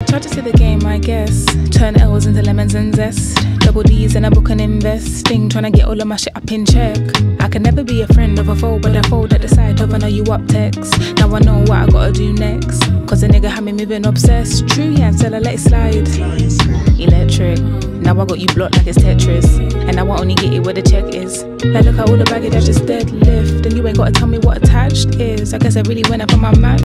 Try to see the game, I guess. Turn L's into lemons and zest. Double D's in a book and investing. Trying to get all of my shit up in check. I can never be a friend of a foe, but I fold at the side of I know you up text. Now I know what I gotta do next. Cause a nigga had me moving obsessed. True, yeah, until I let it slide. Electric. Now I got you blocked like it's Tetris. And now I only get it where the check is. Like look at all the baggage I just deadlift. And you ain't gotta tell me what attached is. I guess I really went up on my match.